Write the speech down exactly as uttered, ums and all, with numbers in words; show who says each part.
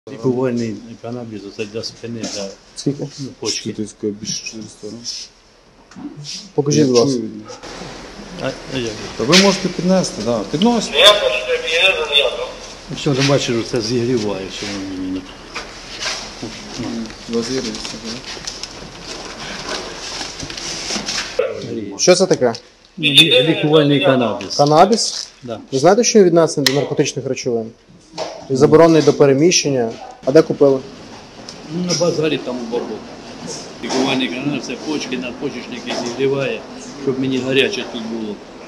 Speaker 1: Лікувальний канабіс, це для спини, для
Speaker 2: Скільки?
Speaker 1: ну, почки.
Speaker 3: Ти сказав більше чотириста грам.
Speaker 2: Покажіть, будь ласка.
Speaker 3: Чую.
Speaker 1: А, а як?
Speaker 3: Та ви можете піднести, так. Підносите.
Speaker 1: Все, ти бачиш, що це зігріває, що воно мені.
Speaker 3: Базирується,
Speaker 2: Що це таке?
Speaker 1: Лі- Лікувальний канабіс.
Speaker 2: Канабіс?
Speaker 1: Да.
Speaker 2: Ви знаєте, що він віднесений до наркотичних речовин? І заборонений до переміщення. А де купили?
Speaker 1: Ну, на базарі там у бабок. Лікувальний канабіс, це почки, надпочечники зігріває, щоб мені гаряче тут було.